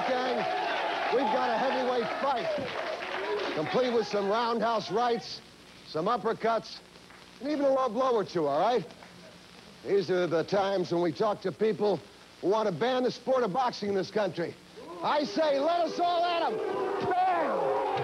right, gang. We've got a heavyweight fight, complete with some roundhouse rights, some uppercuts, and even a low blow or two, all right? These are the times when we talk to people who want to ban the sport of boxing in this country. I say, let us all at them. Bam!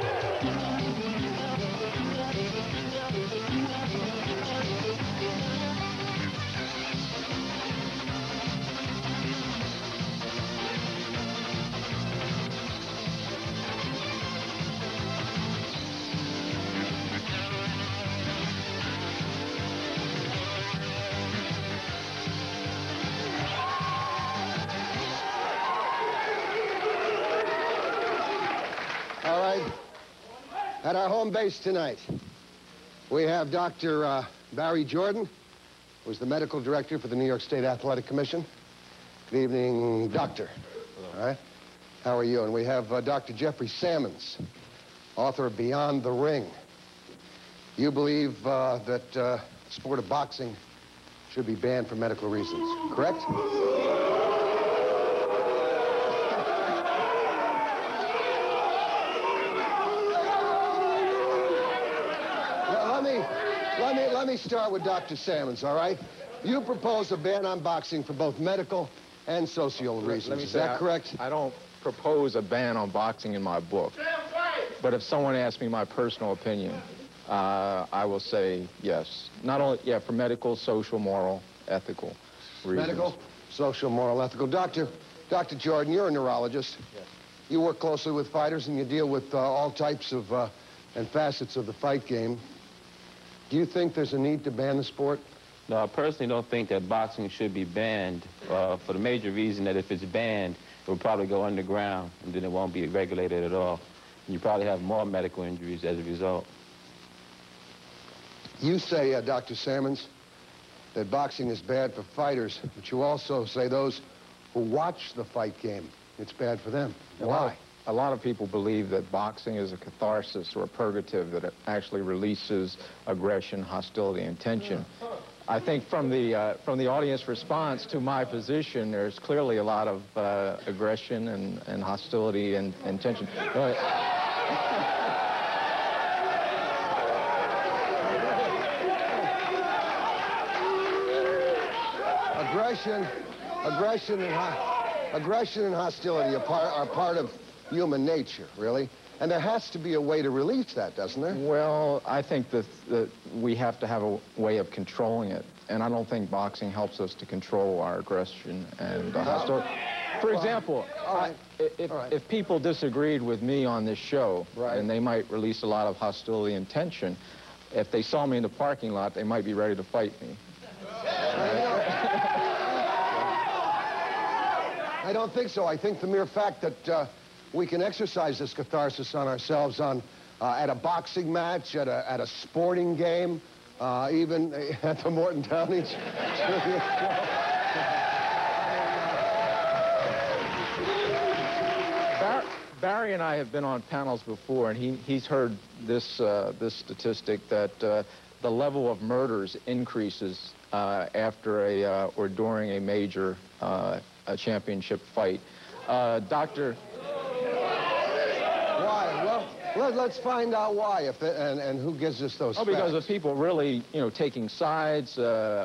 All right, at our home base tonight, we have Dr. Barry Jordan, who's the medical director for the New York State Athletic Commission. Good evening, doctor. Hello. All right, how are you? And we have Dr. Jeffrey Sammons, author of Beyond the Ring. You believe that the sport of boxing should be banned for medical reasons, correct? Let me start with Dr. Sammons, all right? You propose a ban on boxing for both medical and social reasons. Is that correct? I don't propose a ban on boxing in my book. But if someone asks me my personal opinion, I will say yes. Not only, for medical, social, moral, ethical reasons. Medical, social, moral, ethical. Dr. Jordan, you're a neurologist. Yes. You work closely with fighters and you deal with all types of and facets of the fight game. Do you think there's a need to ban the sport? No, I personally don't think that boxing should be banned for the major reason that if it's banned, it will probably go underground, and then it won't be regulated at all. And you probably have more medical injuries as a result. You say, Dr. Sammons, that boxing is bad for fighters, but you also say those who watch the fight game, it's bad for them. Why? A lot of people believe that boxing is a catharsis or a purgative, that it actually releases aggression, hostility, and tension. I think from the audience response to my position, there's clearly a lot of aggression and hostility and tension. Aggression and hostility are part of human nature, really. And there has to be a way to release that, doesn't there? Well, I think that we have to have a way of controlling it. And I don't think boxing helps us to control our aggression and hostility. For example, if people disagreed with me on this show, and they might release a lot of hostility and tension, if they saw me in the parking lot, they might be ready to fight me. I don't think so. I think the mere fact that we can exercise this catharsis on ourselves at a boxing match, at a sporting game, even at the Morton Downey. Barry and I have been on panels before, and he's heard this statistic that the level of murders increases after or during a major championship fight. Doctor. Why? Well, let's find out why, and who gives us those facts. Because of people really, taking sides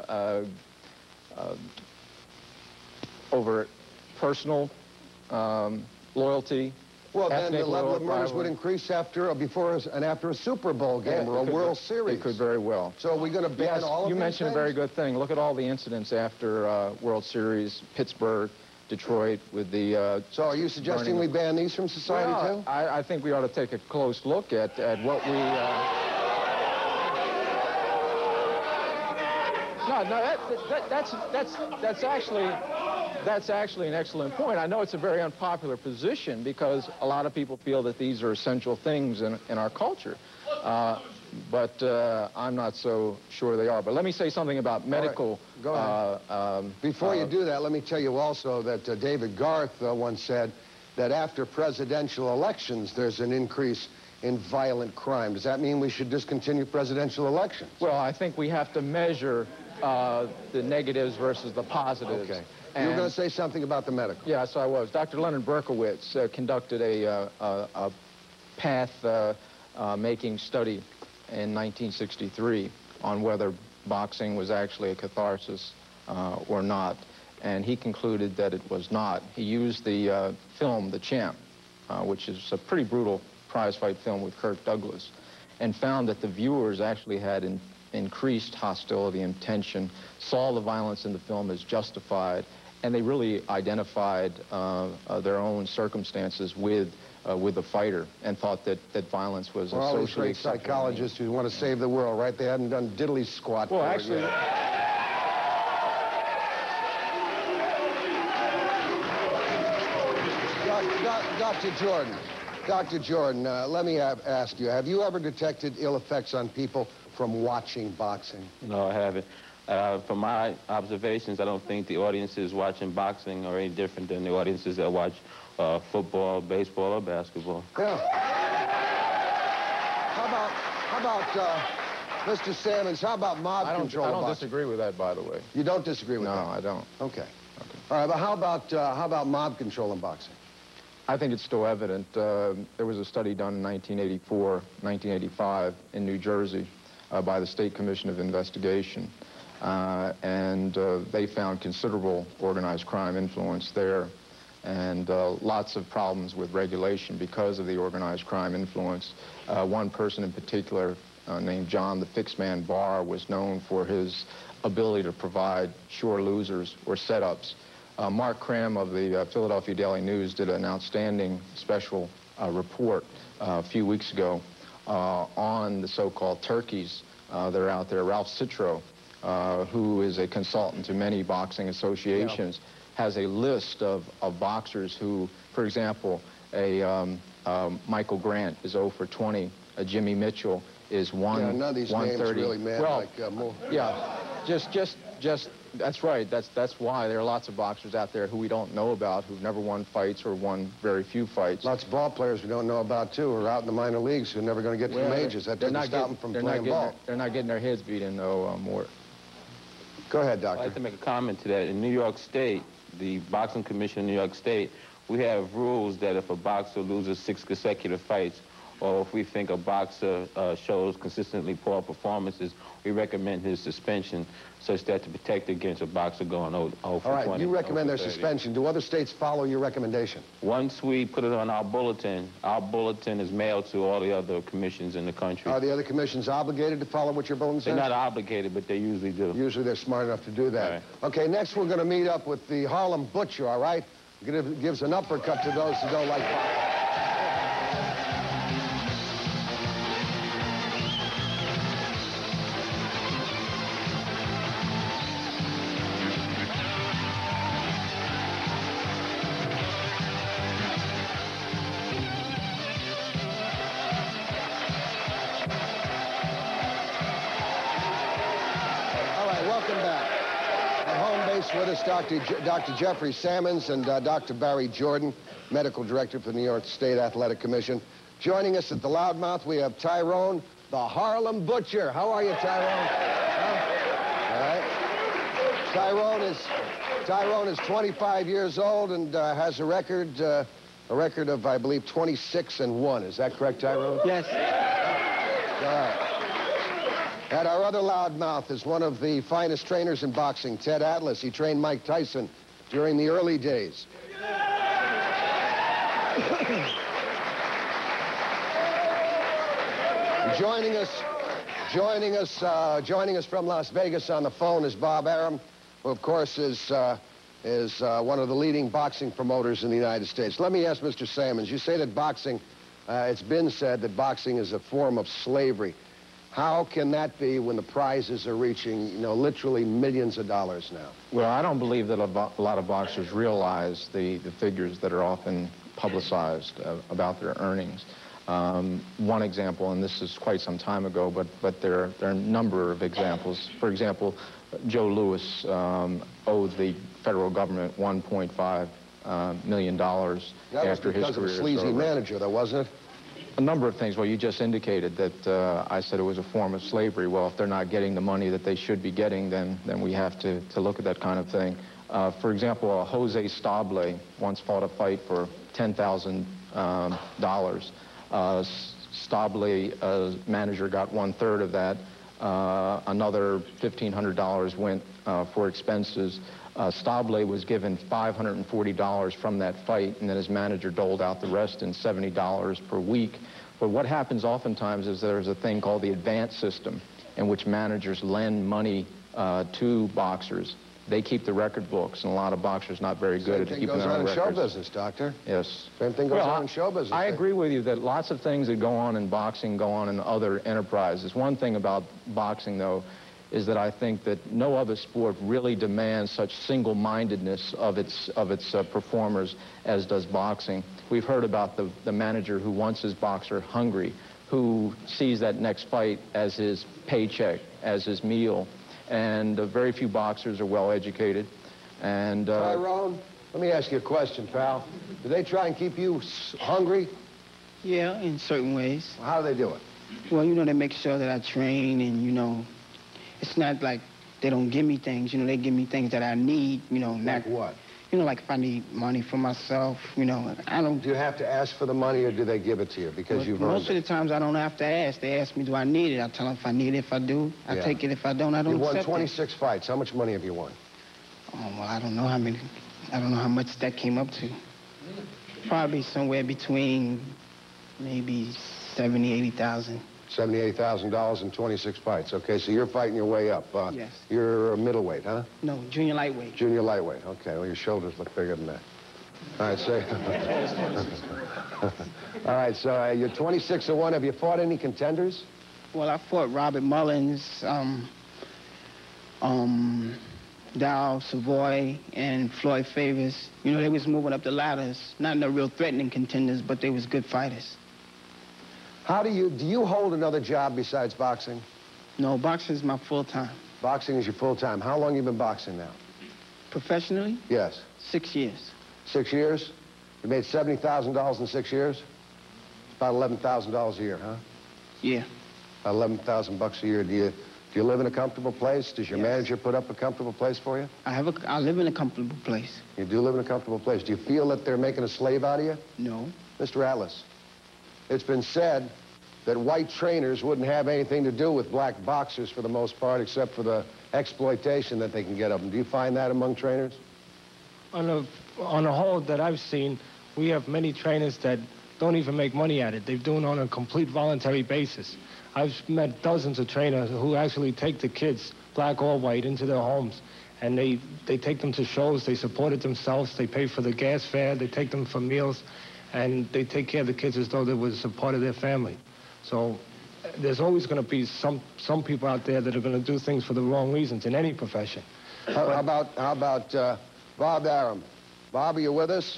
over personal loyalty. Well, then the level of murders would increase before and after a Super Bowl game or a World Series. It could very well. So are we going to ban all of these You mentioned a very good thing. Look at all the incidents after World Series, Pittsburgh, Detroit, with the... So are you suggesting we ban these from society, too? I think we ought to take a close look at what we... That's actually an excellent point. I know it's a very unpopular position because a lot of people feel that these are essential things in our culture. But I'm not so sure they are. But let me say something about medical... Right. Go ahead. Before you do that, let me tell you also that David Garth once said that after presidential elections, there's an increase in violent crime. Does that mean we should discontinue presidential elections? Well, I think we have to measure the negatives versus the positives. Okay. You were going to say something about the medical. Yes, I was. Dr. Leonard Berkowitz conducted a path-making study in 1963 on whether boxing was actually a catharsis or not, and he concluded that it was not. He used the film The Champ, which is a pretty brutal prize fight film with Kirk Douglas, and found that the viewers actually had increased hostility and tension, saw the violence in the film as justified, and they really identified their own circumstances with the fighter and thought that violence was all these great psychologists who want to save the world, right? They hadn't done diddly squat. Well, actually... Dr. Jordan, let me ask you, have you ever detected ill effects on people from watching boxing? No, I haven't. From my observations, I don't think the audiences watching boxing are any different than the audiences that watch football, baseball, or basketball. Yeah. How about Mr. Sammons, how about mob control? I don't disagree with that, by the way. You don't disagree with that? No, I don't. Okay. All right, but how about mob control in boxing? I think it's still evident. There was a study done in 1984, 1985 in New Jersey by the State Commission of Investigation, and they found considerable organized crime influence there, and lots of problems with regulation because of the organized crime influence. One person in particular, named John the Fixed Man Barr, was known for his ability to provide sure losers or setups. Mark Cram of the Philadelphia Daily News did an outstanding special report a few weeks ago on the so-called turkeys that are out there. Ralph Citro, who is a consultant to many boxing associations, has a list of boxers who, for example, Michael Grant is 0 for 20, Jimmy Mitchell is 130. None of these names really, man. Well, like, yeah, just that's right. That's why there are lots of boxers out there who we don't know about, who've never won fights or won very few fights. Lots of ball players we don't know about, too, who are out in the minor leagues who are never going to get to the majors. That doesn't stop them from playing ball. They're not getting their heads beat in, though, Mort. Go ahead, Doctor. I'd like to make a comment to that. In New York State, the Boxing Commission in New York State, we have rules that if a boxer loses 6 consecutive fights, or if we think a boxer shows consistently poor performances, we recommend his suspension, such that to protect against a boxer going 0 for 20. All right, you recommend their suspension. Do other states follow your recommendation? Once we put it on our bulletin is mailed to all the other commissions in the country. Are the other commissions obligated to follow what your bulletin says? They're not obligated, but they usually do. Usually they're smart enough to do that. Right. Okay, next we're going to meet up with the Harlem Butcher, all right? Gives an uppercut to those who don't like boxing. With us, Dr. Jeffrey Sammons and Dr. Barry Jordan, Medical Director for the New York State Athletic Commission. Joining us at the Loudmouth, we have Tyrone, the Harlem Butcher. How are you, Tyrone? Huh? All right. Tyrone is 25 years old and has a record of, I believe, 26-1. Is that correct, Tyrone? Yes. All right. And our other loudmouth is one of the finest trainers in boxing, Ted Atlas. He trained Mike Tyson during the early days. Joining us from Las Vegas on the phone is Bob Arum, who, of course, is one of the leading boxing promoters in the United States. Let me ask Mr. Sammons, you say that boxing, it's been said that boxing is a form of slavery. How can that be when the prizes are reaching, you know, literally millions of dollars now? Well, I don't believe that a lot of boxers realize the figures that are often publicized about their earnings. One example, and this is quite some time ago, but there are a number of examples. For example, Joe Louis owed the federal government $1.5 million after his career. That was because of a sleazy manager, though, wasn't it? A number of things. Well, you just indicated that I said it was a form of slavery. Well, if they're not getting the money that they should be getting, then we have to look at that kind of thing. For example, Jose Stable once fought a fight for $10,000. Stable's manager got 1/3 of that. Another $1,500 went for expenses. Stable was given $540 from that fight, and then his manager doled out the rest in $70 per week. But what happens oftentimes is there's a thing called the advance system, in which managers lend money to boxers. They keep the record books, and a lot of boxers not very good at keeping their own records. Same thing goes on in show business, Doctor. Yes. Same thing goes on in show business. I agree with you that lots of things that go on in boxing go on in other enterprises. One thing about boxing, though, is that I think that no other sport really demands such single-mindedness of its performers as does boxing. We've heard about the manager who wants his boxer hungry, who sees that next fight as his paycheck, as his meal. And very few boxers are well-educated. And Tyrone, let me ask you a question, pal. Do they try and keep you hungry? Yeah, in certain ways. Well, how do they do it? Well, you know, they make sure that I train, and, you know, it's not like they don't give me things. You know, they give me things that I need, you know. Like what? You know, like if I need money for myself, you know, I don't... Do you have to ask for the money, or do they give it to you because you've earned it? Most of the times I don't have to ask. They ask me, do I need it? I tell them if I need it. If I do, I take it. If I don't, I don't accept it. You won 26 fights. How much money have you won? Oh, well, I don't know how many. I don't know how much that came up to. Probably somewhere between maybe 70, 80,000. $78,000 in 26 fights. Okay, so you're fighting your way up. Yes. You're a middleweight, huh? No, junior lightweight. Junior lightweight. Okay, well, your shoulders look bigger than that. All right, so... All right, so you're 26-1. Have you fought any contenders? Well, I fought Robert Mullins, Dow, Savoy, and Floyd Favors. You know, they was moving up the ladders. Not no real threatening contenders, but they was good fighters. Do you hold another job besides boxing? No, boxing is my full-time. Boxing is your full-time. How long you been boxing now? Professionally? Yes. 6 years. 6 years? You made $70,000 in 6 years? It's about $11,000 a year, huh? Yeah. About 11,000 bucks a year. Do you live in a comfortable place? Does your manager put up a comfortable place for you? I live in a comfortable place. You do live in a comfortable place. Do you feel that they're making a slave out of you? No. Mr. Atlas, it's been said that white trainers wouldn't have anything to do with black boxers for the most part, except for the exploitation that they can get of them. Do you find that among trainers? On a whole that I've seen, we have many trainers that don't even make money at it. They're doing it on a complete voluntary basis. I've met dozens of trainers who actually take the kids, black or white, into their homes. And they take them to shows, they support it themselves, they pay for the gas fare, they take them for meals, and they take care of the kids as though they was a part of their family. So there's always going to be some people out there that are going to do things for the wrong reasons in any profession. How about Bob Arum? Bob, are you with us?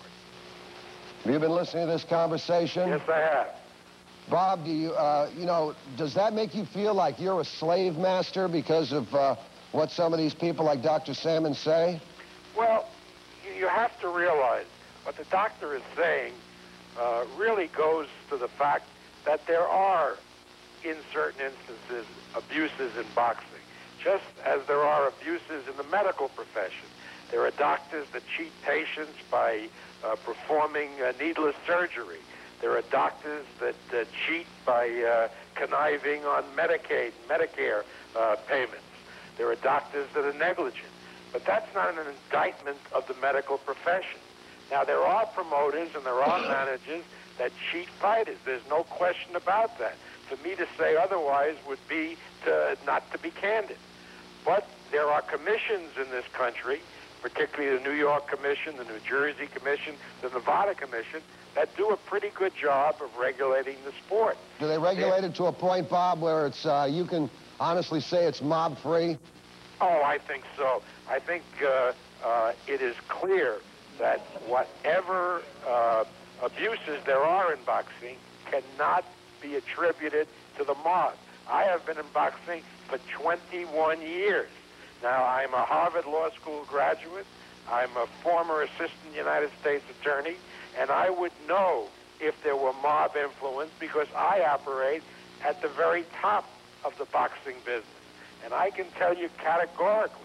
Have you been listening to this conversation? Yes, I have. Bob, do you, does that make you feel like you're a slave master because of what some of these people like Dr. Sammons say? Well, you have to realize what the doctor is saying really goes to the fact that there are, in certain instances, abuses in boxing, just as there are abuses in the medical profession. There are doctors that cheat patients by performing needless surgery. There are doctors that cheat by conniving on Medicaid, Medicare payments. There are doctors that are negligent. But that's not an indictment of the medical profession. Now, there are promoters and there are managers that cheat fighters. There's no question about that. For me to say otherwise would be not to be candid. But there are commissions in this country, particularly the New York Commission, the New Jersey Commission, the Nevada Commission, that do a pretty good job of regulating the sport. Do they regulate it to a point, Bob, where it's you can honestly say it's mob-free? Oh, I think so. I think it is clear that whatever abuses there are in boxing cannot be attributed to the mob. I have been in boxing for 21 years. Now, I'm a Harvard Law School graduate. I'm a former assistant United States attorney, and I would know if there were mob influence because I operate at the very top of the boxing business. And I can tell you categorically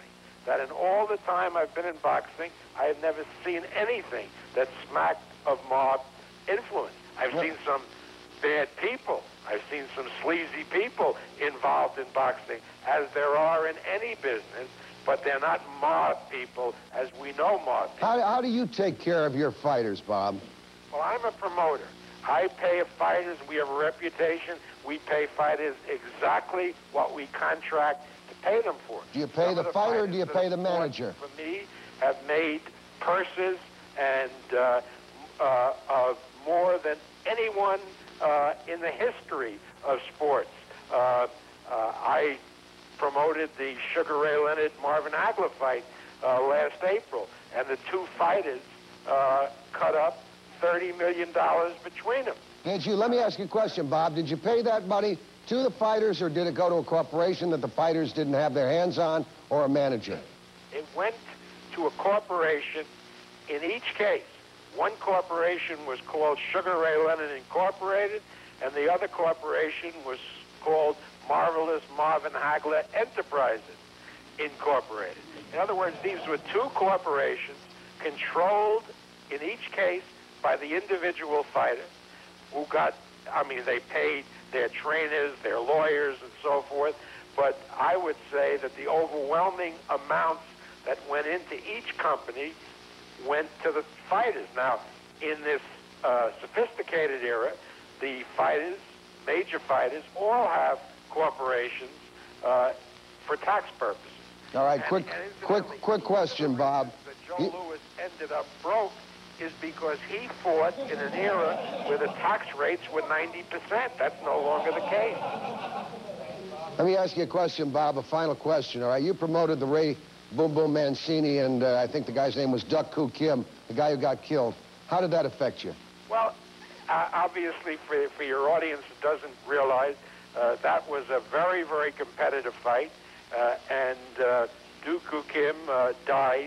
that in all the time I've been in boxing, I have never seen anything that smacked of mob influence. I've seen some bad people. I've seen some sleazy people involved in boxing, as there are in any business, but they're not mob people as we know mob people. How do you take care of your fighters, Bob? Well, I'm a promoter. I pay fighters. We have a reputation. We pay fighters exactly what we contract to pay them for. Do you pay the fighter or do you pay the manager? For me, have made purses and more than anyone in the history of sports. I promoted the Sugar Ray Leonard Marvin Hagler fight last April, and the two fighters cut up $30 million between them. Did you? Let me ask you a question, Bob. Did you pay that money to the fighters, or did it go to a corporation that the fighters didn't have their hands on, or a manager? It went to a corporation. In each case, one corporation was called Sugar Ray Leonard Incorporated, and the other corporation was called Marvelous Marvin Hagler Enterprises Incorporated. In other words, these were two corporations controlled, in each case, by the individual fighter who got, they paid their trainers, their lawyers, and so forth, but I would say that the overwhelming amounts that went into each company went to the fighters. Now, in this sophisticated era, the fighters, major fighters, all have corporations for tax purposes. All right, quick question, Bob. That Joe Louis ended up broke is because he fought in an era where the tax rates were 90%. That's no longer the case. Let me ask you a question, Bob, a final question, all right? You promoted the Ray Boom Boom Mancini, and I think the guy's name was Duck Koo Kim, the guy who got killed. How did that affect you? Well, obviously, for your audience that doesn't realize, that was a very, very competitive fight, and Duck Koo Kim died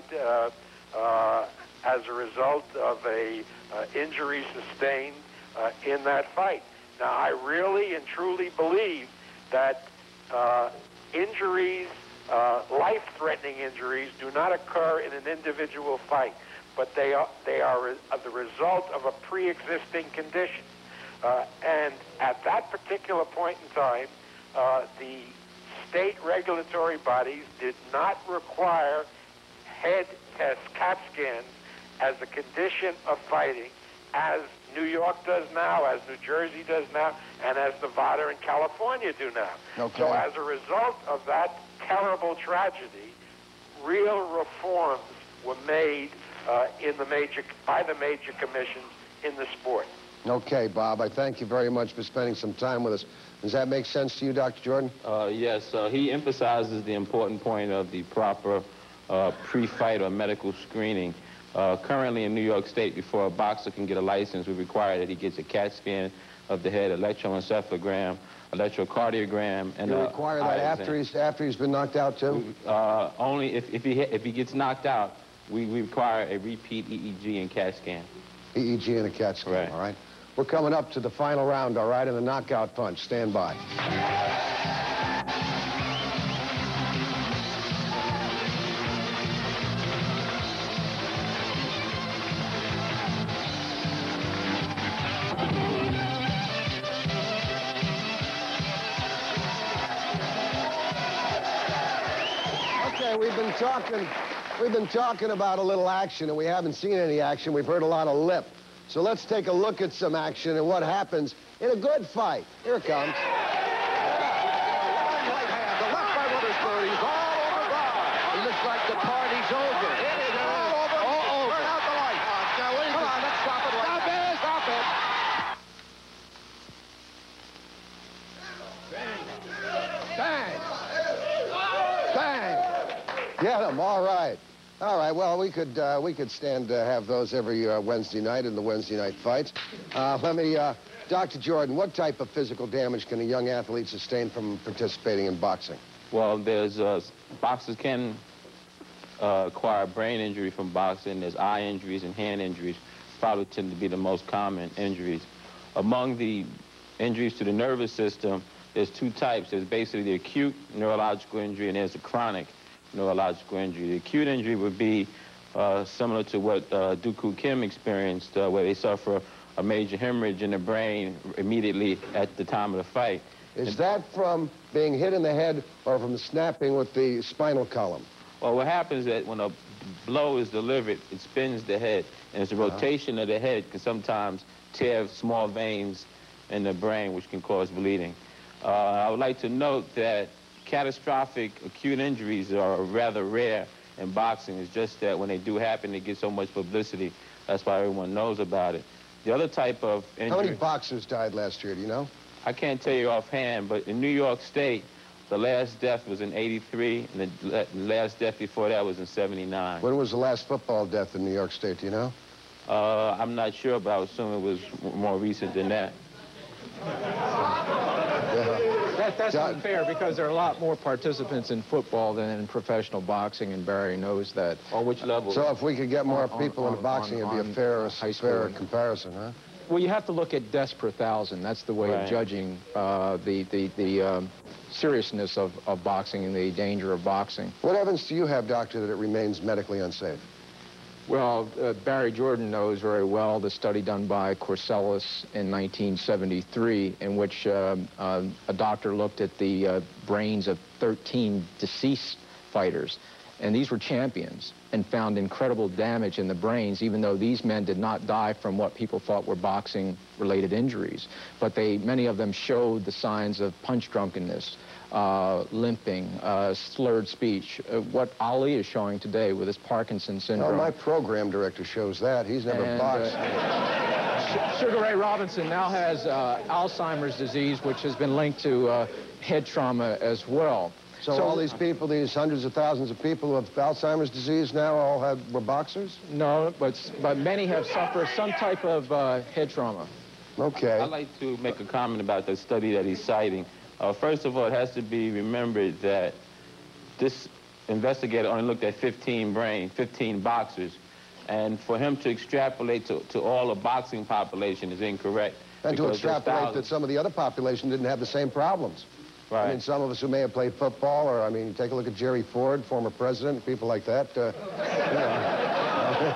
as a result of a injury sustained in that fight. Now, I really and truly believe that injuries, life-threatening injuries, do not occur in an individual fight, but they are the result of a pre-existing condition. And at that particular point in time, the state regulatory bodies did not require head test CAT scans as a condition of fighting, as New York does now, as New Jersey does now, and as Nevada and California do now. Okay. So as a result of that terrible tragedy, real reforms were made by the major commissions in the sport. Okay, Bob, I thank you very much for spending some time with us. Does that make sense to you, Dr. Jordan? Yes, he emphasizes the important point of the proper pre-fight or medical screening. Currently in New York State, before a boxer can get a license, we require that he gets a CAT scan of the head, electroencephalogram, electrocardiogram, and you require that after he's been knocked out too? Only if he gets knocked out, we require a repeat EEG and CAT scan. EEG and a CAT scan, right. All right? We're coming up to the final round, all right, in the knockout punch. Stand by. We've been talking about a little action, and we haven't seen any action. We've heard a lot of lip. So let's take a look at some action and what happens in a good fight. Here it comes. The left by Witherspoon. He's all over Bob. It looks like the party's over. It is all over. Turn out the light. Come on, let's stop it right now. Stop it. Bang! Bang! Get him. All right. All right. Well, we could stand to have those every Wednesday night in the Wednesday night fights. Dr. Jordan, what type of physical damage can a young athlete sustain from participating in boxing? Well, there's boxers can acquire brain injury from boxing. There's eye injuries and hand injuries. Probably tend to be the most common injuries. Among the injuries to the nervous system, there's two types. There's basically the acute neurological injury, and there's the chronic neurological injury. The acute injury would be similar to what Dooku Kim experienced, where they suffer a major hemorrhage in the brain immediately at the time of the fight. Is that from being hit in the head or from snapping with the spinal column? Well, what happens is that when a blow is delivered, it spins the head, and it's a rotation of the head can sometimes tear small veins in the brain, which can cause bleeding. I would like to note that catastrophic acute injuries are rather rare in boxing. It's just that when they do happen, they get so much publicity. That's why everyone knows about it. The other type of injury... How many boxers died last year, do you know? I can't tell you offhand, but in New York State, the last death was in '83, and the last death before that was in '79. When was the last football death in New York State, do you know? I'm not sure, but I would assume it was more recent than that. That's unfair because there are a lot more participants in football than in professional boxing, and Barry knows that. On which level? So if we could get more people into boxing, it'd be a fairer comparison, huh? Well, you have to look at deaths per thousand. That's the way of judging the seriousness of boxing and the danger of boxing. What evidence do you have, doctor, that it remains medically unsafe? Well, Barry Jordan knows very well the study done by Corsellis in 1973, in which a doctor looked at the brains of 13 deceased fighters. And these were champions, and found incredible damage in the brains, even though these men did not die from what people thought were boxing-related injuries. But many of them showed the signs of punch drunkenness, limping, slurred speech, what Ali is showing today with his Parkinson's syndrome. Oh, my program director shows that. He's never boxed. Sugar Ray Robinson now has Alzheimer's disease, which has been linked to head trauma as well. So all these people, these hundreds of thousands of people who have Alzheimer's disease now all were boxers? No, but many have suffered some type of head trauma. Okay. I'd like to make a comment about the study that he's citing. First of all, it has to be remembered that this investigator only looked at 15 boxers, and for him to extrapolate to all the boxing population is incorrect. And to extrapolate that some of the other population didn't have the same problems. Right. I mean, some of us who may have played football, or, I mean, take a look at Jerry Ford, former president, people like that. You know.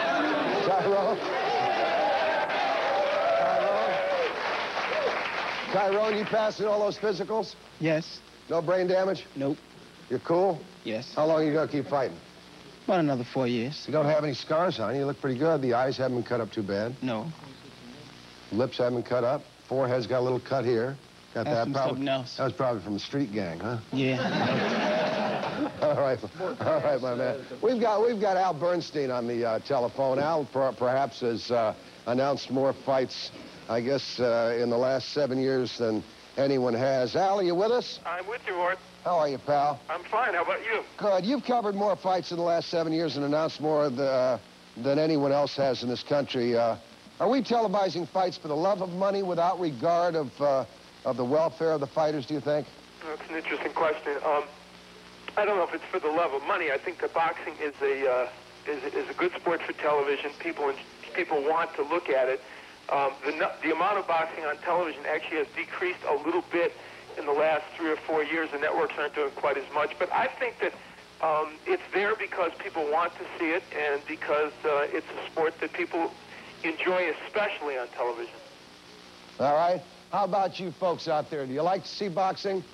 Tyrone, you passing all those physicals? Yes. No brain damage? Nope. You're cool? Yes. How long are you going to keep fighting? About another 4 years. You don't have any scars on you. You look pretty good. The eyes haven't been cut up too bad. No. Lips haven't been cut up. Forehead's got a little cut here. Got That's that from probably. something else. That was probably from the street gang, huh? Yeah. All right, my man. We've got Al Bernstein on the telephone. Al perhaps has announced more fights, I guess, in the last 7 years than anyone has. Al, are you with us? I'm with you, Mort. How are you, pal? I'm fine. How about you? Good. You've covered more fights in the last 7 years and announced more than anyone else has in this country. Are we televising fights for the love of money without regard of the welfare of the fighters, do you think? That's an interesting question. I don't know if it's for the love of money. I think that boxing is a good sport for television. People want to look at it. The amount of boxing on television actually has decreased a little bit in the last 3 or 4 years. The networks aren't doing quite as much. But I think that it's there because people want to see it and because it's a sport that people enjoy, especially on television. All right. How about you folks out there? Do you like to see boxing?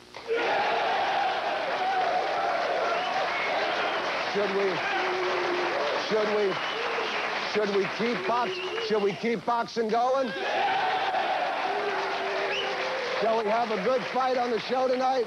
Should we keep boxing going? Shall we have a good fight on the show tonight?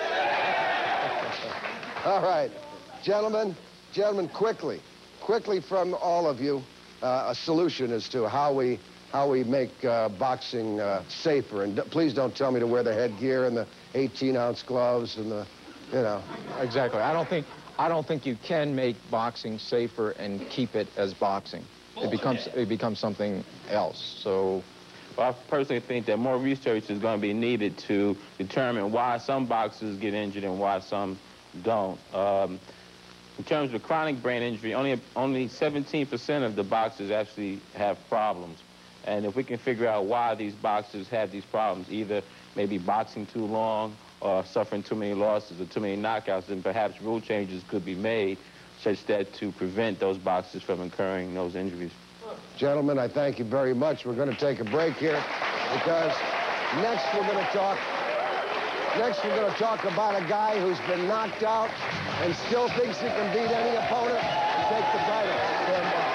All right. Gentlemen, quickly from all of you, a solution as to how we make boxing safer. And please don't tell me to wear the headgear and the 18-ounce gloves and the, you know. Exactly. I don't think you can make boxing safer and keep it as boxing. It becomes something else. So, well, I personally think that more research is going to be needed to determine why some boxers get injured and why some don't. In terms of chronic brain injury, only 17% of the boxers actually have problems. And if we can figure out why these boxers have these problems, either maybe boxing too long or suffering too many losses or too many knockouts, then perhaps rule changes could be made such that to prevent those boxers from incurring those injuries. Gentlemen, I thank you very much. We're going to take a break here because next we're going to talk about a guy who's been knocked out and still thinks he can beat any opponent and take the title. Stand by.